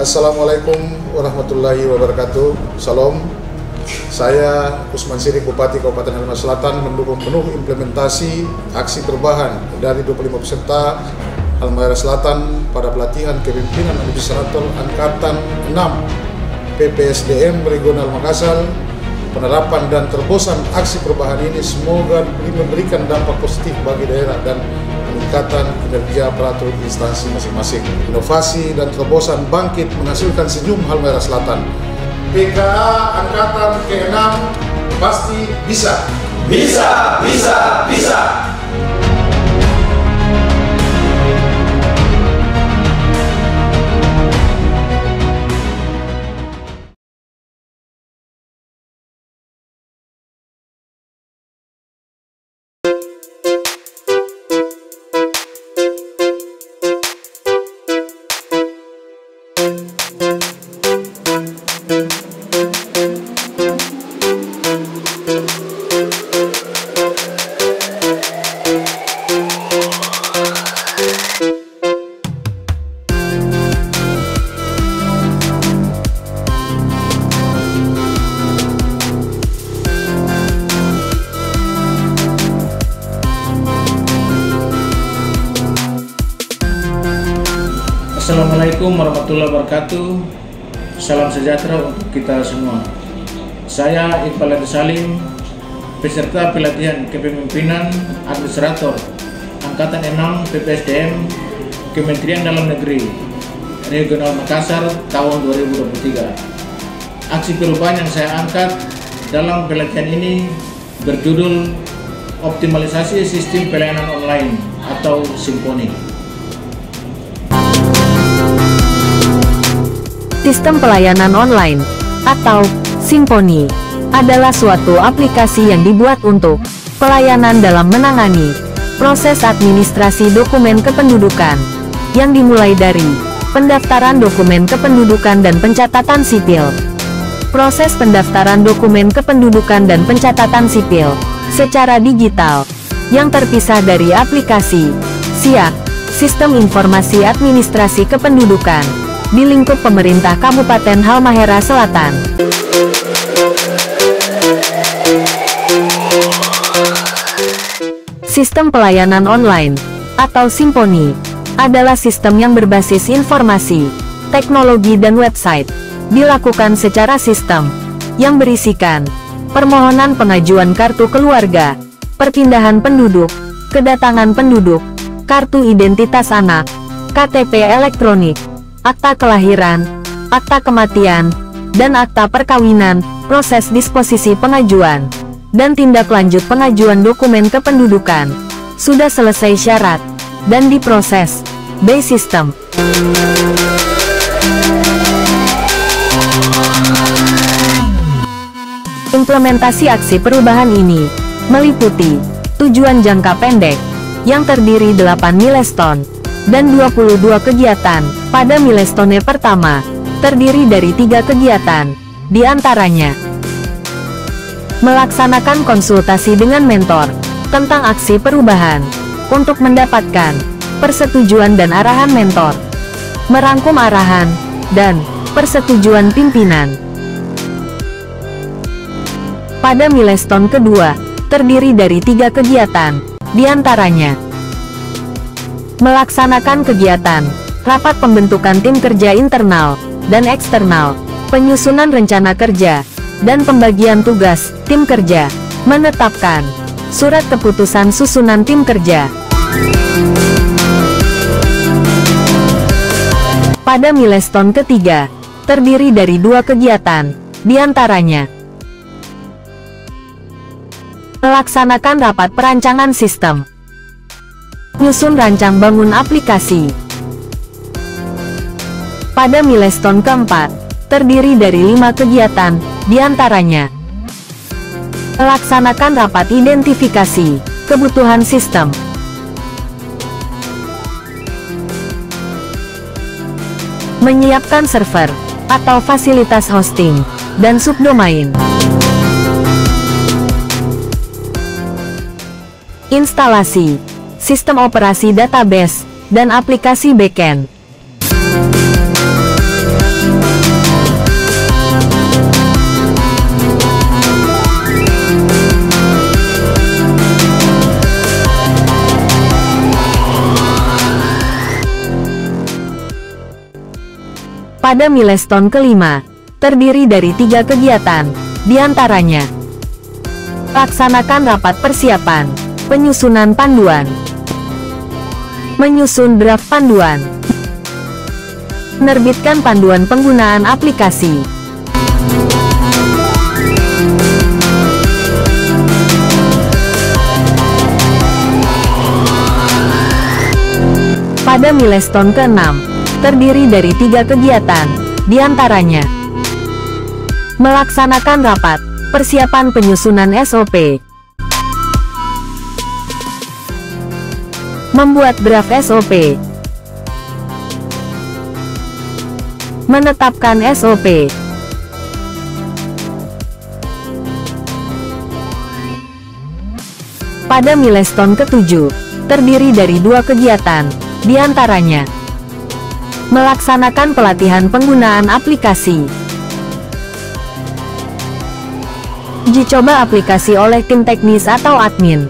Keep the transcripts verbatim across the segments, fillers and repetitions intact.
Assalamualaikum warahmatullahi wabarakatuh. Salam. Saya Usman Sirik, Bupati Kabupaten Halmahera Selatan, mendukung penuh implementasi aksi perubahan dari dua puluh lima peserta Halmahera Selatan pada pelatihan kepemimpinan Administrator Angkatan enam P P S D M Regional Makassar. Penerapan dan terobosan aksi perubahan ini semoga memberikan dampak positif bagi daerah dan peningkatan kinerja aparatur instansi masing-masing. Inovasi dan terobosan bangkit menghasilkan senyum Halmahera Selatan. P K A Angkatan keenam pasti bisa. Bisa, bisa, bisa. Assalamualaikum warahmatullahi wabarakatuh. Salam sejahtera untuk kita semua. Saya Iqbal Adi Salim, peserta pelatihan kepemimpinan Administrator Angkatan enam P P S D M Kementerian Dalam Negeri Regional Makassar tahun dua ribu dua puluh tiga. Aksi perubahan yang saya angkat dalam pelatihan ini berjudul Optimalisasi Sistem Pelayanan Online atau Simponi. Sistem pelayanan online atau Simponi adalah suatu aplikasi yang dibuat untuk pelayanan dalam menangani proses administrasi dokumen kependudukan yang dimulai dari pendaftaran dokumen kependudukan dan pencatatan sipil. Proses pendaftaran dokumen kependudukan dan pencatatan sipil secara digital yang terpisah dari aplikasi S I A, Sistem Informasi Administrasi Kependudukan, di lingkup pemerintah Kabupaten Halmahera Selatan. Sistem pelayanan online atau Simponi adalah sistem yang berbasis informasi, teknologi dan website, dilakukan secara sistem, yang berisikan permohonan pengajuan kartu keluarga, perpindahan penduduk, kedatangan penduduk, kartu identitas anak, K T P elektronik, akta kelahiran, akta kematian, dan akta perkawinan, proses disposisi pengajuan, dan tindak lanjut pengajuan dokumen kependudukan, sudah selesai syarat, dan diproses by system. Implementasi aksi perubahan ini meliputi tujuan jangka pendek, yang terdiri delapan milestone, dan dua puluh dua kegiatan. Pada milestone pertama, terdiri dari tiga kegiatan, diantaranya melaksanakan konsultasi dengan mentor tentang aksi perubahan untuk mendapatkan persetujuan dan arahan mentor, merangkum arahan dan persetujuan pimpinan. Pada milestone kedua, terdiri dari tiga kegiatan, diantaranya melaksanakan kegiatan rapat pembentukan tim kerja internal dan eksternal, penyusunan rencana kerja, dan pembagian tugas tim kerja, menetapkan surat keputusan susunan tim kerja. Pada milestone ketiga, terdiri dari dua kegiatan, diantaranya melaksanakan rapat perancangan sistem, nyusun rancang bangun aplikasi. Pada milestone keempat, terdiri dari lima kegiatan, diantaranya melaksanakan rapat identifikasi kebutuhan sistem, menyiapkan server atau fasilitas hosting dan subdomain, instalasi sistem operasi database dan aplikasi backend. Pada milestone kelima, terdiri dari tiga kegiatan, diantaranya laksanakan rapat persiapan, penyusunan panduan, menyusun draft panduan, menerbitkan panduan penggunaan aplikasi. Pada milestone keenam, terdiri dari tiga kegiatan, diantaranya melaksanakan rapat persiapan penyusunan S O P, membuat draft S O P, menetapkan S O P, pada milestone ketujuh, terdiri dari dua kegiatan, diantaranya melaksanakan pelatihan penggunaan aplikasi, uji coba aplikasi oleh tim teknis atau admin.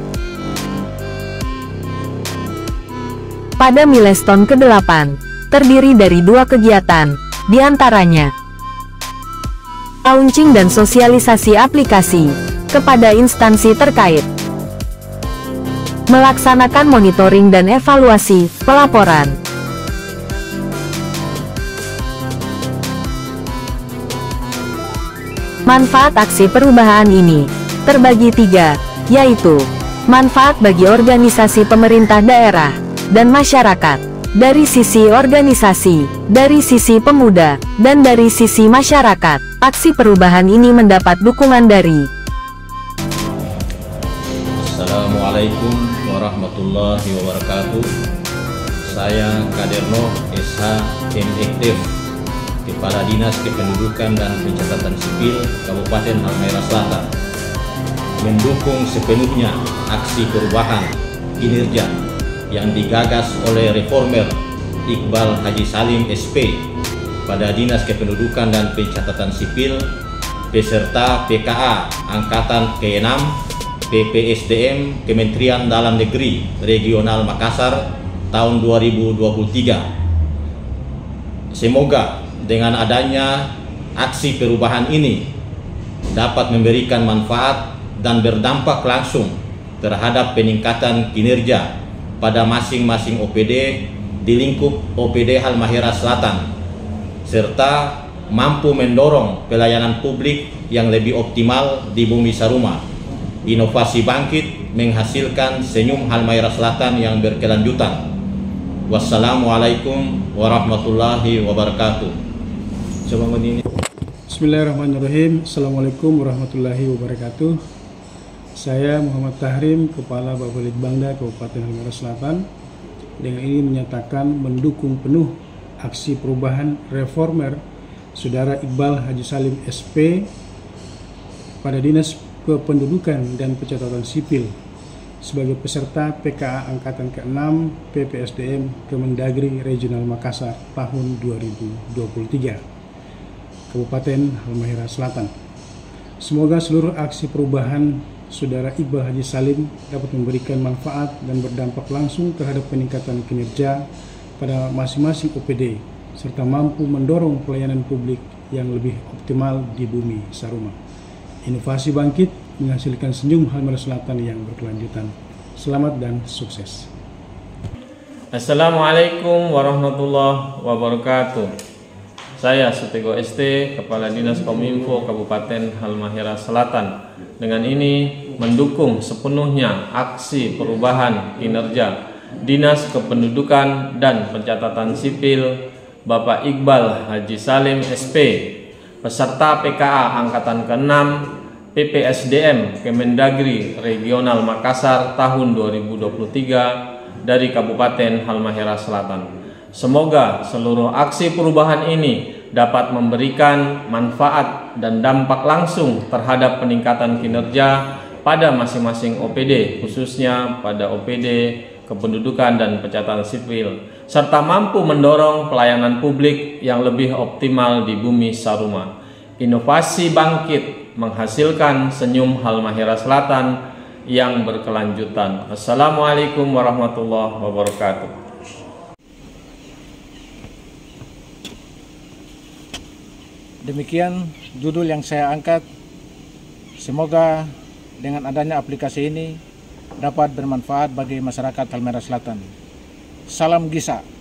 Pada milestone kedelapan, terdiri dari dua kegiatan, diantaranya launching dan sosialisasi aplikasi kepada instansi terkait, melaksanakan monitoring dan evaluasi pelaporan. Manfaat aksi perubahan ini terbagi tiga, yaitu manfaat bagi organisasi pemerintah daerah dan masyarakat, dari sisi organisasi, dari sisi pemuda, dan dari sisi masyarakat. Aksi perubahan ini mendapat dukungan dari Assalamualaikum warahmatullahi wabarakatuh. Saya Kaderno S H M Aktif, Kepala Dinas Kependudukan dan Pencatatan Sipil Kabupaten Halmahera Selatan, mendukung sepenuhnya aksi perubahan kinerja yang digagas oleh reformer Iqbal Haji Salim S P pada Dinas Kependudukan dan Pencatatan Sipil beserta P K A Angkatan keenam P P S D M Kementerian Dalam Negeri Regional Makassar tahun dua ribu dua puluh tiga. Semoga dengan adanya aksi perubahan ini dapat memberikan manfaat dan berdampak langsung terhadap peningkatan kinerja pada masing-masing O P D di lingkup O P D Halmahera Selatan, serta mampu mendorong pelayanan publik yang lebih optimal di Bumi Saruma. Inovasi bangkit menghasilkan senyum Halmahera Selatan yang berkelanjutan. Wassalamualaikum warahmatullahi wabarakatuh. Bismillahirrahmanirrahim. Assalamualaikum warahmatullahi wabarakatuh. Saya Muhammad Tahrim, Kepala Bapelitbangda Kabupaten Halmahera Selatan, dengan ini menyatakan mendukung penuh aksi perubahan reformer Saudara Iqbal Haji Salim S P pada Dinas Kependudukan dan Pencatatan Sipil sebagai peserta P K A Angkatan keenam P P S D M Kemendagri Regional Makassar tahun dua ribu dua puluh tiga. Kabupaten Halmahera Selatan. Semoga seluruh aksi perubahan Saudara Iqbal Haji Salim dapat memberikan manfaat dan berdampak langsung terhadap peningkatan kinerja pada masing-masing O P D, serta mampu mendorong pelayanan publik yang lebih optimal di Bumi Saruma. Inovasi bangkit menghasilkan senyum Halmahera Selatan yang berkelanjutan. Selamat dan sukses. Assalamualaikum warahmatullahi wabarakatuh. Saya Sutego S T, Kepala Dinas Kominfo Kabupaten Halmahera Selatan, dengan ini mendukung sepenuhnya aksi perubahan kinerja Dinas Kependudukan dan Pencatatan Sipil Bapak Iqbal Haji Salim S P, peserta P K A Angkatan keenam P P S D M Kemendagri Regional Makassar tahun dua ribu dua puluh tiga dari Kabupaten Halmahera Selatan. Semoga seluruh aksi perubahan ini dapat memberikan manfaat dan dampak langsung terhadap peningkatan kinerja pada masing-masing O P D, khususnya pada O P D Kependudukan dan Pencatatan Sipil, serta mampu mendorong pelayanan publik yang lebih optimal di Bumi Saruma. Inovasi bangkit menghasilkan senyum Halmahera Selatan yang berkelanjutan. Assalamualaikum warahmatullahi wabarakatuh. Demikian judul yang saya angkat. Semoga dengan adanya aplikasi ini dapat bermanfaat bagi masyarakat Halmahera Selatan. Salam Gisa.